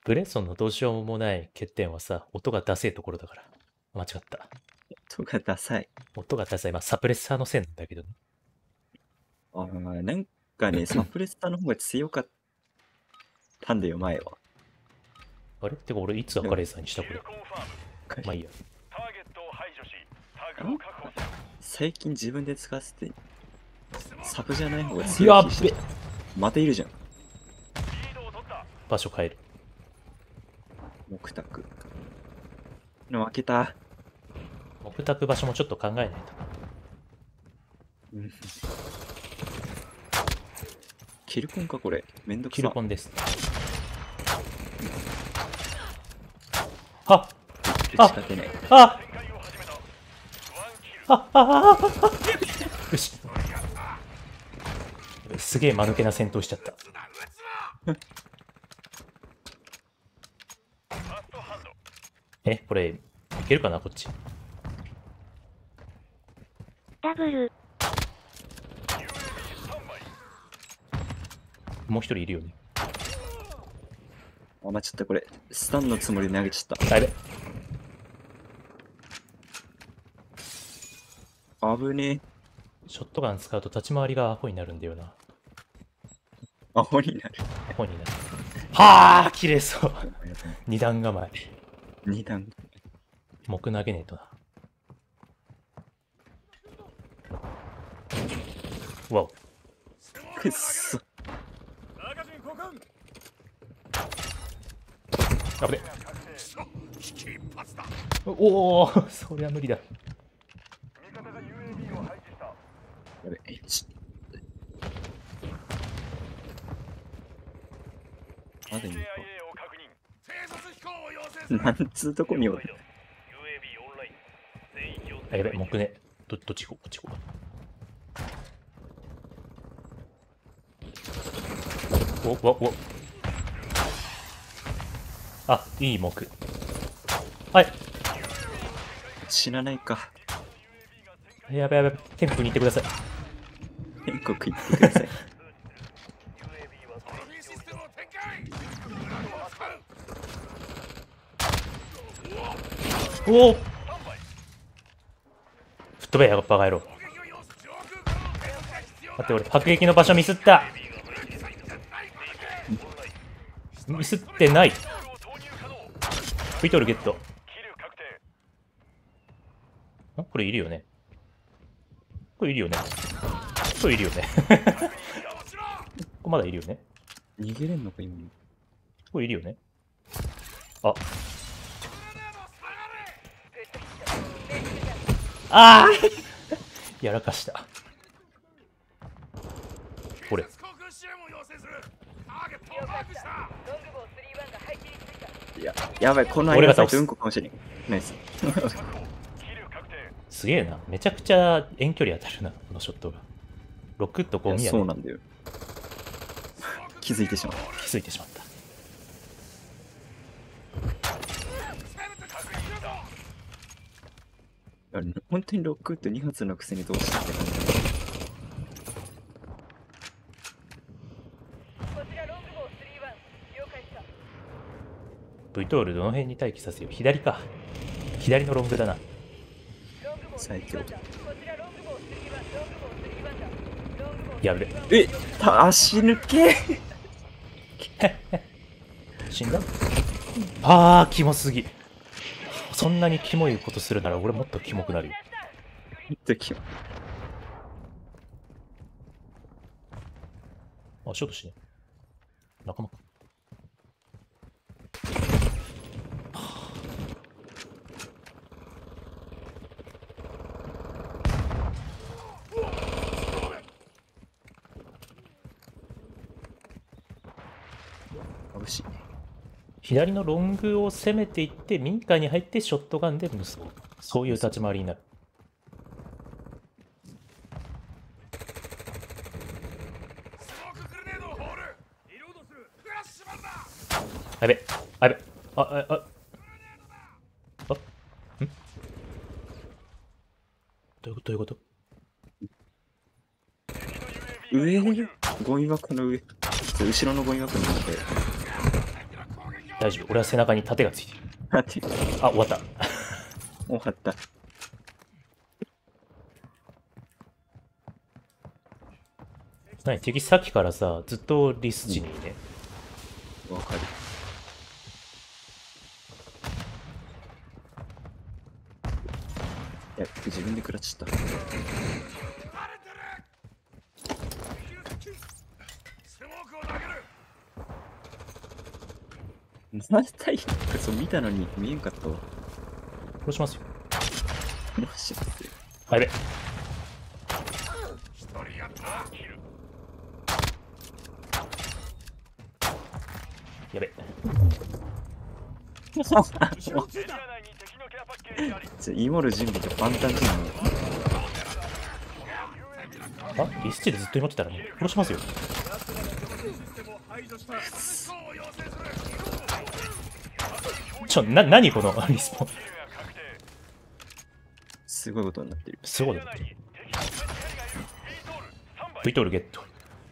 ブレソンのどうしようもない欠点はさ、音がダセえところだから。間違った。 とかダサい。 音がダサい。まあ、サプレッサーのせいなんだけどね。 なんかね、サプレッサーの方が強かったんだよ、前は。 あれてか俺いつアカレーサーにしたこれ。まあいいや。 最近自分で使わせて、サブじゃない方が強い気してやっべ。 またいるじゃん。 場所変える。 木卓。負けた。 木宅場所もちょっと考えないと。 うんキルコンかこれ。めんどくさ。 キルコンです。はっ仕掛けない。 あよし。すげえ間抜けな戦闘しちゃった。これ、いけるかなこっち。 ダブル。 もう一人いるよね。 まあ、ちょっとこれ、スタンのつもりで投げちゃった。 あれ危ねえ。 ショットガン使うと立ち回りがアホになるんだよな。 アホになる。 アホになる。はあ切れそう。二段構え。 二段。 木投げねえとな。わお。 くっそ。 あぶね。おおそりゃ無理だ。 やべ、まだいいか。なんつうとこにおる。 あ、やべ、木ね。どっち行こう、こっち行こう。お。あ、いい木。はい。 死なないか。 やべ。天国に行ってください。 天国行ってください。 おお吹っ飛べや、バカ野郎。待って、俺、迫撃の場所ミスった。ミスってない。ビトルゲット。これいるよね。これいるよね。ここまだいるよね。 逃げれんのか、今。 これいるよね。ああやらかした。これ。 いや、やばい、この間さ、うんこかもしれん。ナイス。 すげえな。めちゃくちゃ遠距離当たるな、このショットが。6とゴミやね。 そうなんだよ。気づいてしまった。本当にロックって2発のくせにどうしたって感じ。 ブイトールどの辺に待機させよう。左か。左のロングだな。 最強。 やべ。 足抜け死んだあー、キモすぎ。そんなにキモいことするなら俺もっとキモくなるよ。あ、ショートしね。仲間か。左のロングを攻めていって民家に入ってショットガンで結ぶ。そういう立ち回りになる。やべどういうこと上ゴミ箱の上。後ろのゴミ箱の上。 大丈夫。俺は背中に盾がついてる。 待って、 あ、終わった。 終わった。 何敵さっきからさ、ずっとリス地にいね。 わかる。いや、自分で食らっちゃった。またいそう見たのに見えんかったわ。 殺しますよ。 もしますよ。 あ、やべ。やべ。 イモる準備がパンタンじゃん。 あ、リスチでずっと祈ってたらもう殺しますよ。何このリスポン。 すごいことになってる。 すごいことになってる。ビトールゲット。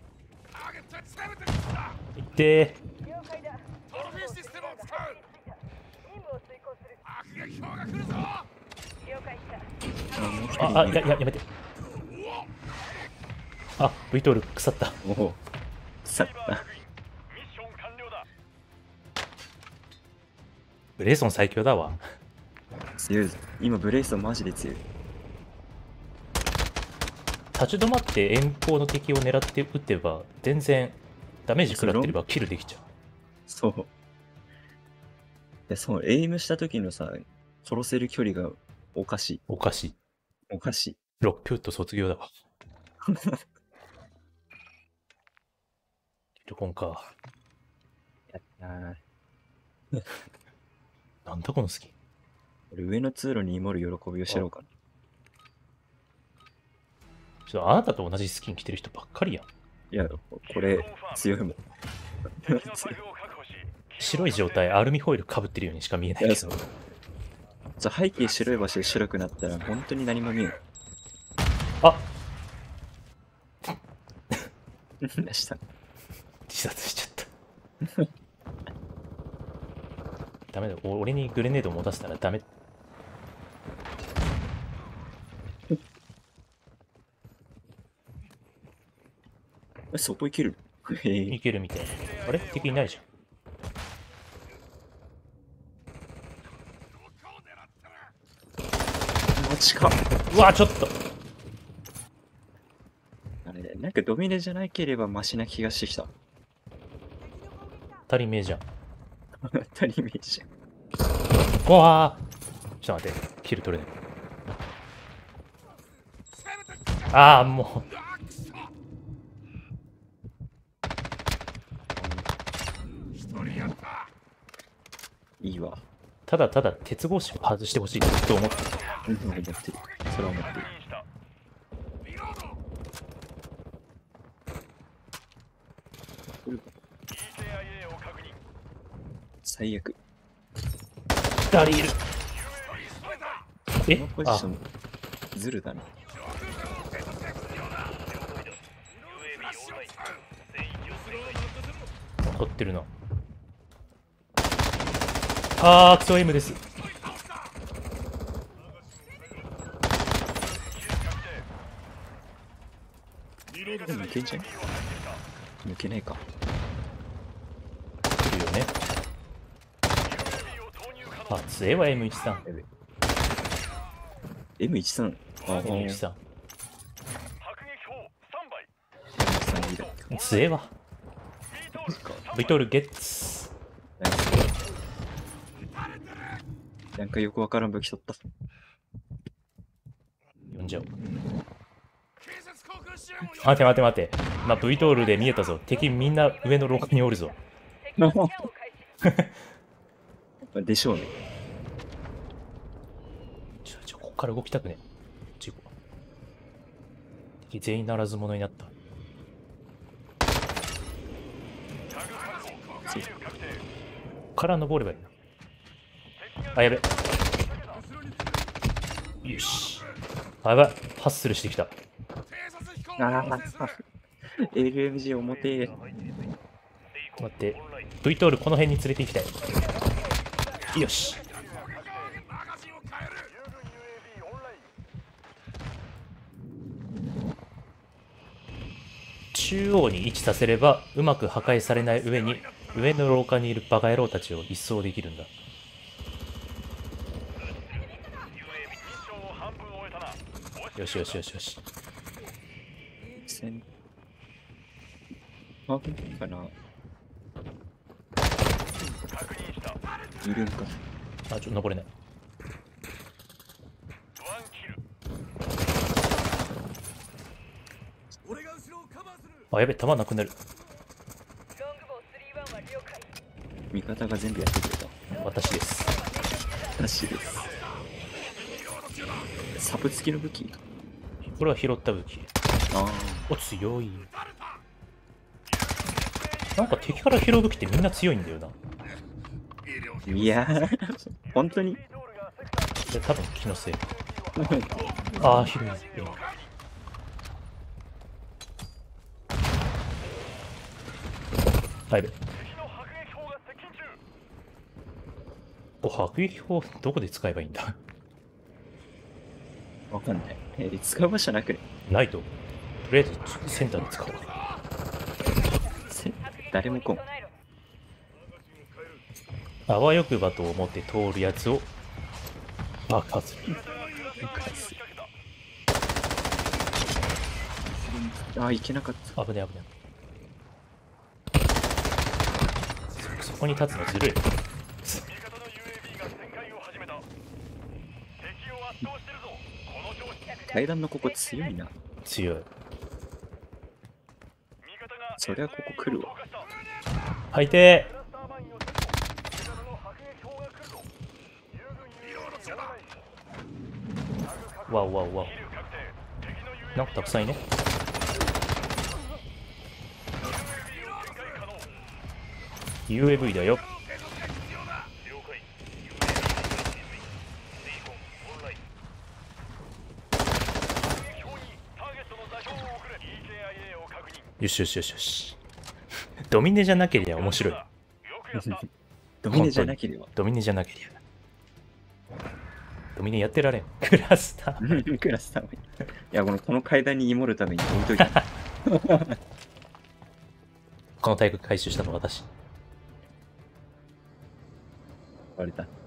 いってー。やめて。あ、ビトール腐った。 おお、腐った。 ブレイソン最強だわ。 強いぞ。今ブレイソンマジで強い。 立ち止まって遠方の敵を狙って撃てば全然ダメージ食らってればキルできちゃう。 そう。で、そう、エイムした時のさ、殺せる距離がおかしい。 おかしい。 おかしい。 ロックウッド卒業だわ。キルコンか。 やったー。 なんだこのスキン。 俺上の通路に祈る喜びを知ろうかな。 ちょっとあなたと同じスキン着てる人ばっかりやん。 いや、これ強いもん。 白い状態アルミホイルかぶってるようにしか見えないけど。 背景白い場所で白くなったら本当に何も見えない。 あ何したの？ 自殺しちゃった。ダメだ、俺にグレネード持たせたらダメ。 そこいける？ いけるみたいな。あれ敵いないじゃん。 マジか。 うわ、ちょっと。 あれ、なんかドミネじゃなければマシな気がしてきた。 当たり前じゃん。 当たり前じゃん。 うわー、ちょっと待って、キル取れない。ああ、もう。 いいわ。 ただただ鉄格子を外してほしいと思ってる。 思ってる。それは思ってる。最悪。 2人いる。え、 このポジションずるだな。 取ってるな。あー、クソ M です。 抜けんじゃん。抜けないか。 いるよね。あ、杖は M13。 M13。あ、 M13。 M13 杖はビトルゲッツ。 なんかよくわからん武器取った。 呼んじゃおう。待て。まあ、V トールで見えたぞ。敵みんな上の廊下におるぞ。 でしょうね。 こっから動きたくね。敵全員ならず者になった。こっから登ればいいな。あ、やべ。よし。あ、やばい。ハッスルしてきた。 ああ、LMG 重てえ。 待って、V トールこの辺に連れて行きたい。よし。中央に位置させればうまく破壊されない上に、上の廊下にいるバカ野郎たちを一掃できるんだ。よしよしよしよし。 ハーフかないるんか。 あ、登れない。あ、やべ、弾なくなる。 味方が全部やってくれた。 私です。 私です。サブ付きの武器。 これは拾った武器。 あお、強い。なんか敵から拾う武器ってみんな強いんだよな。 あ。いやー、本当に多分気のせい。ああ、広い。はい。お、迫撃砲どこで使えばいいんだ。 わかんない。使う場所なくね。 ないと。とりあえずセンターで使おう。 誰も来ん。 あわよくばと思って通るやつを爆発する。 あ、いけなかった。 危ね危ね。そこに立つのずるい。 階段のここ強いな。 強い。 そりゃここ来るわ。 はいてー。わおわおわお。なんかたくさんいね。UAV だよ。よしよしよしよし。ドミネじゃなければ面白い。 ドミネじゃなければ。 ドミネじゃなければ。ドミネやってられん。クラスター。 クラスターもいい。いや、この階段に芋るために置いといた。 この体育回収したの私。 割れた。